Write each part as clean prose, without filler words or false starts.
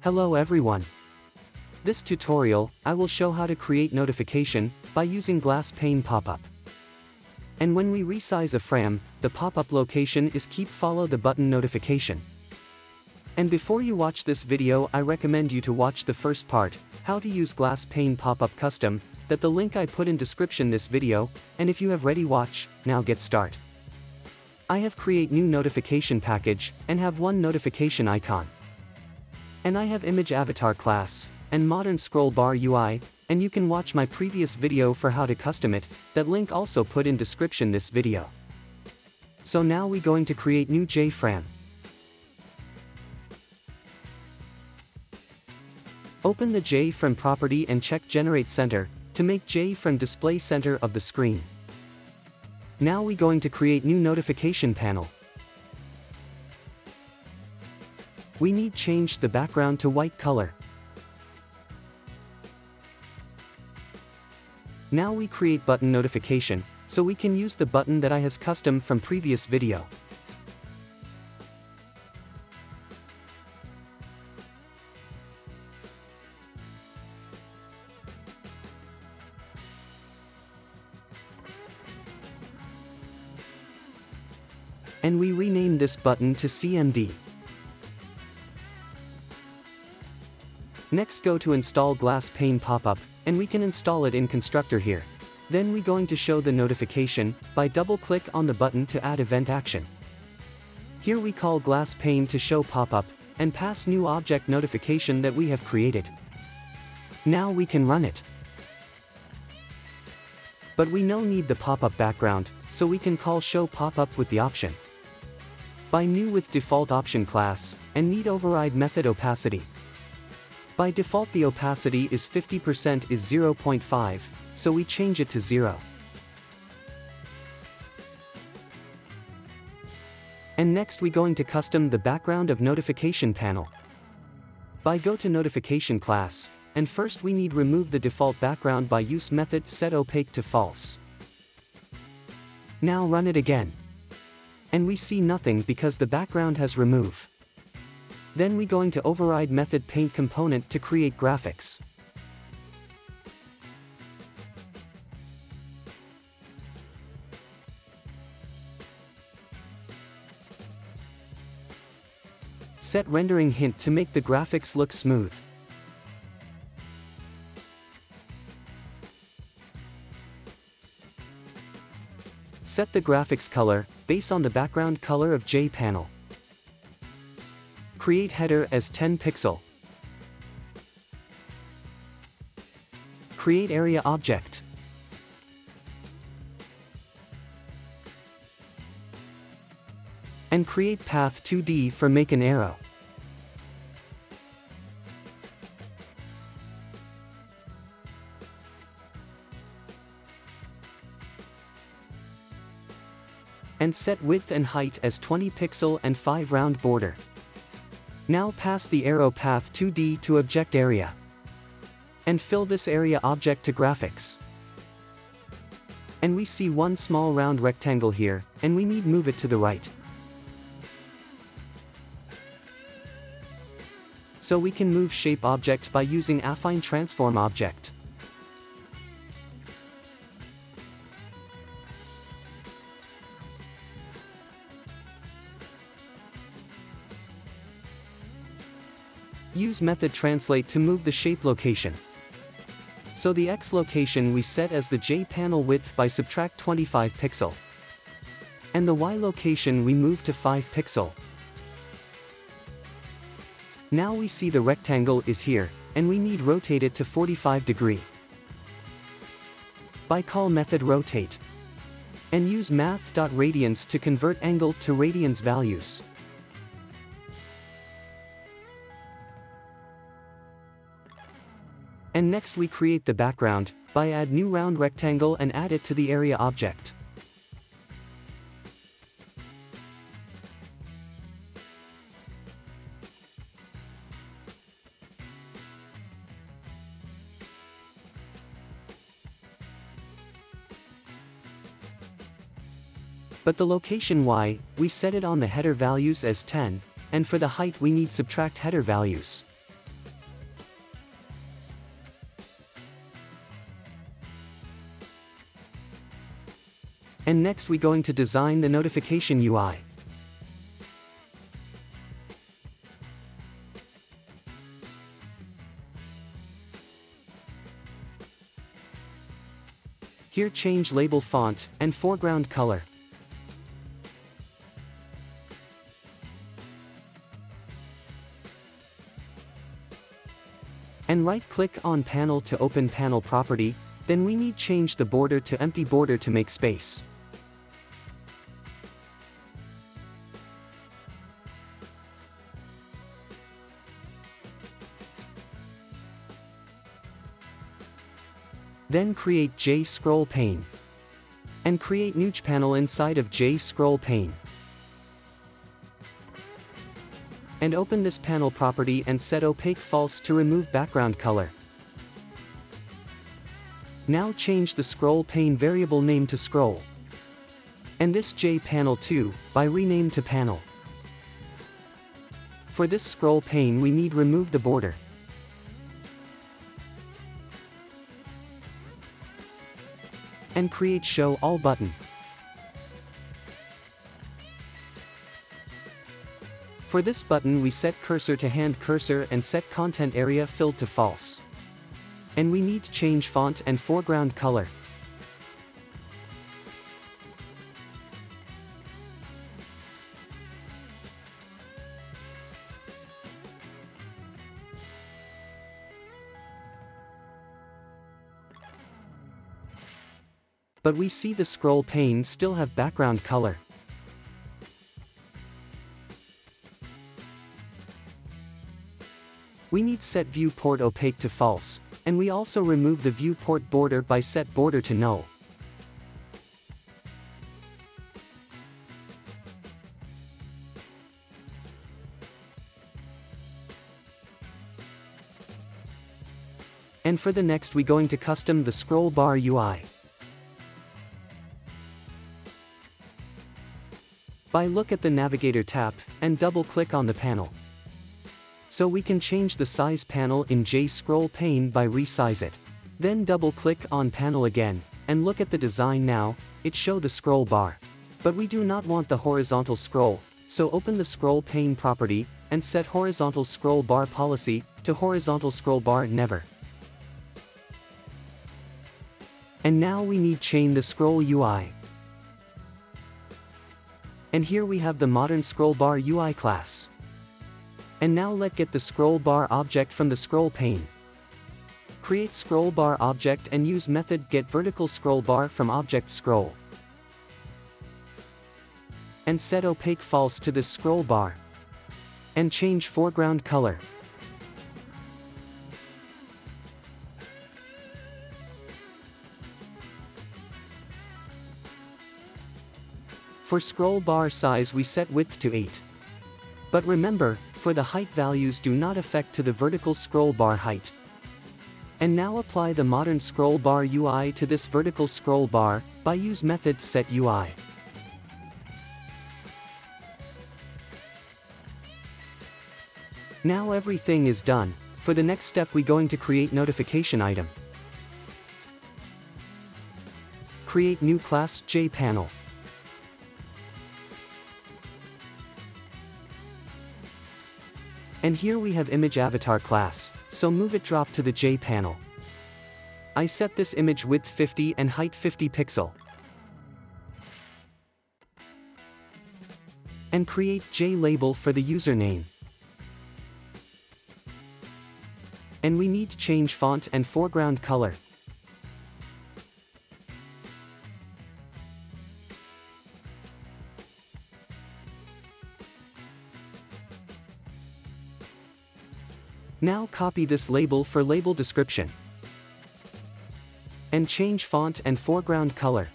Hello everyone. This tutorial, I will show how to create notification by using GlassPane Popup. And when we resize a frame, the pop-up location is keep follow the button notification. And before you watch this video, I recommend you to watch the first part, how to use GlassPane Popup custom, that the link I put in description this video, and if you have ready watch, now get start. I have create new notification package, and have one notification icon. And I have image avatar class, and modern scroll bar UI, and you can watch my previous video for how to custom it, that link also put in description this video. So now we going to create new JFrame. Open the JFrame property and check generate center, to make JFrame display center of the screen. Now we going to create new notification panel. We need change the background to white color. Now we create button notification, so we can use the button that I has custom from previous video. And we rename this button to CMD. Next go to install GlassPane Popup, and we can install it in constructor here. Then we going to show the notification, by double click on the button to add event action. Here we call GlassPane to show popup, and pass new object notification that we have created. Now we can run it. But we no need the popup background, so we can call show popup with the option. By new with default option class, and need override method opacity. By default the opacity is 50% is 0.5, so we change it to 0. And next we going to custom the background of notification panel. By go to notification class, and first we need remove the default background by use method set opaque to false. Now run it again. And we see nothing because the background has removed. Then we going to override method paint component to create graphics. Set rendering hint to make the graphics look smooth. Set the graphics color, based on the background color of JPanel. Create header as 10 pixel. Create area object. And create path 2D for make an arrow. And set width and height as 20 pixel and 5 round border. Now pass the arrow path 2D to object area. And fill this area object to graphics. And we see one small round rectangle here, and we need move it to the right. So we can move shape object by using affine transform object. Use method translate to move the shape location. So the X location we set as the J panel width by subtract 25 pixel. And the Y location we move to 5 pixel. Now we see the rectangle is here, and we need rotate it to 45 degree. By call method rotate. And use math.radians to convert angle to radians values. And next we create the background, by add new round rectangle and add it to the area object. But the location Y, we set it on the header values as 10, and for the height we need subtract header values. And next we going to design the notification UI. Here change label font and foreground color. And right-click on panel to open panel property, then we need change the border to empty border to make space. Then create J scroll pane. And create new panel inside of J scroll pane. And open this panel property and set opaque false to remove background color. Now change the scroll pane variable name to scroll. And this J panel 2, by rename to panel. For this scroll pane we need remove the border. And create show all button. For this button we set cursor to hand cursor and set content area filled to false. And we need to change font and foreground color. But we see the scroll pane still have background color. We need set viewport opaque to false, and we also remove the viewport border by set border to null. And for the next we going to custom the scroll bar UI. By look at the navigator tab, and double click on the panel. So we can change the size panel in J scroll pane by resize it. Then double click on panel again, and look at the design now, it show the scroll bar. But we do not want the horizontal scroll, so open the scroll pane property, and set horizontal scroll bar policy, to horizontal scroll bar never. And now we need chain the scroll UI. And here we have the modern scroll bar UI class. And now let's get the scroll bar object from the scroll pane. Create scroll bar object and use method get vertical scroll bar from object scroll. And set opaque false to this scroll bar. And change foreground color. For scroll bar size we set width to 8. But remember, for the height values do not affect to the vertical scroll bar height. And now apply the modern scroll bar UI to this vertical scroll bar, by use method set UI. Now everything is done. For the next step we going to create notification item. Create new class J panel. And here we have image avatar class, so move it drop to the J panel. I set this image width 50 and height 50 pixel. And create J label for the username. And we need to change font and foreground color. Now copy this label for label description. And change font and foreground color.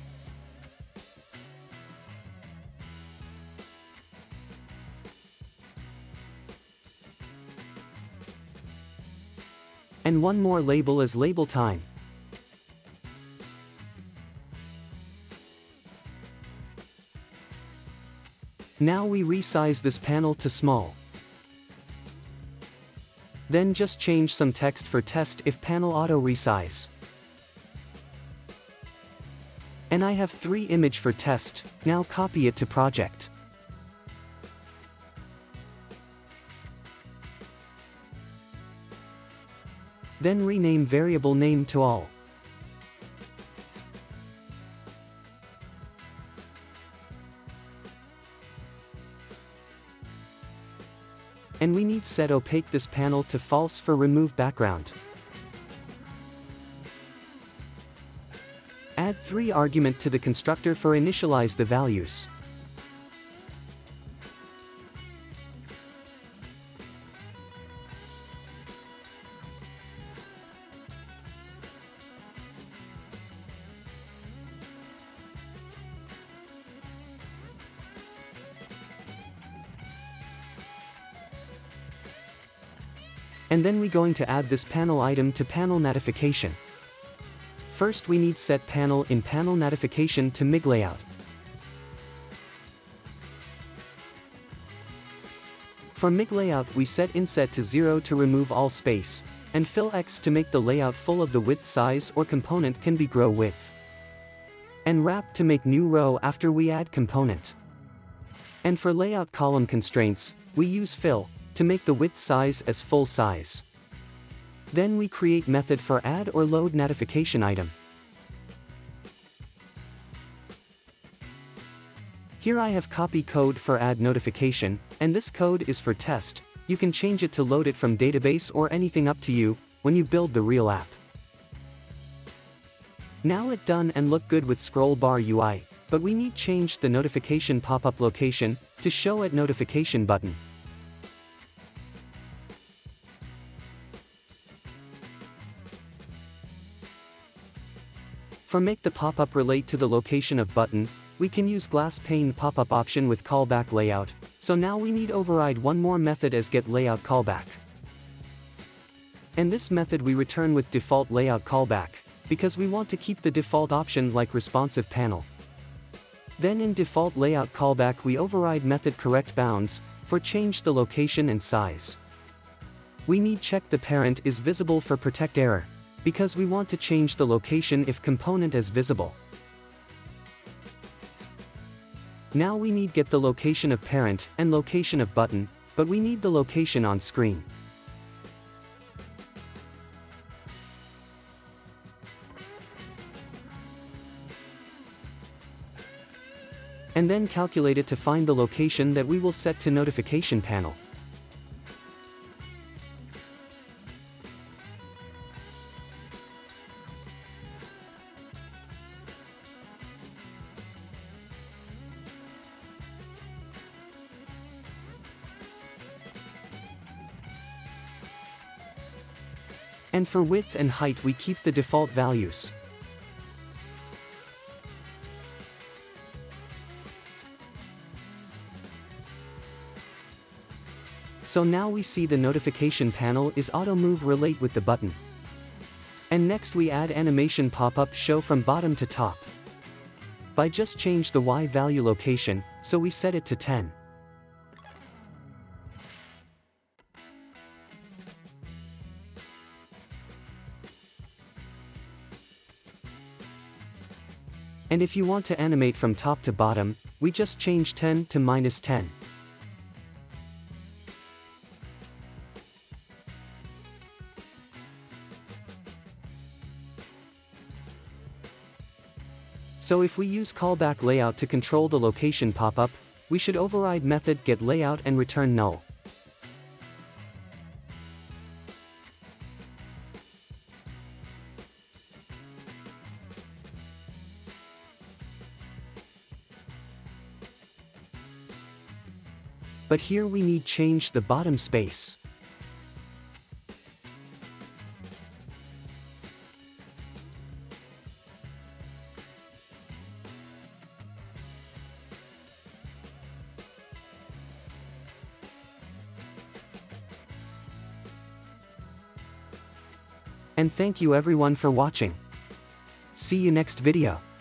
And one more label as label time. Now we resize this panel to small. Then just change some text for test if panel auto resize. And I have 3 image for test, now copy it to project. Then rename variable name to all. And we need set opaque this panel to false for remove background. Add 3 argument to the constructor for initialize the values. And then we going to add this panel item to panel notification. First we need set panel in panel notification to MIG layout. For MIG layout we set inset to 0 to remove all space, and fill X to make the layout full of the width size or component can be grow width. And wrap to make new row after we add component. And for layout column constraints, we use fill to make the width size as full size. Then we create method for add or load notification item. Here I have copy code for add notification, and this code is for test. You can change it to load it from database or anything up to you when you build the real app. Now it done and look good with scroll bar UI, but we need change the notification pop-up location to show at notification button. For make the pop-up relate to the location of button, we can use GlassPane Popup option with callback layout, so now we need override one more method as get layout callback. And this method we return with default layout callback, because we want to keep the default option like responsive panel. Then in default layout callback we override method correct bounds, for change the location and size. We need check the parent is visible for protect error, because we want to change the location if component is visible. Now we need get the location of parent and location of button, but we need the location on screen. And then calculate it to find the location that we will set to notification panel. And for width and height we keep the default values. So now we see the notification panel is auto move relate with the button. And next we add animation pop-up show from bottom to top. By just change the Y value location, so we set it to 10. And if you want to animate from top to bottom, we just change 10 to -10. So if we use callback layout to control the location pop-up, we should override method get layout and return null. But here we need change the bottom space. And thank you everyone for watching. See you next video.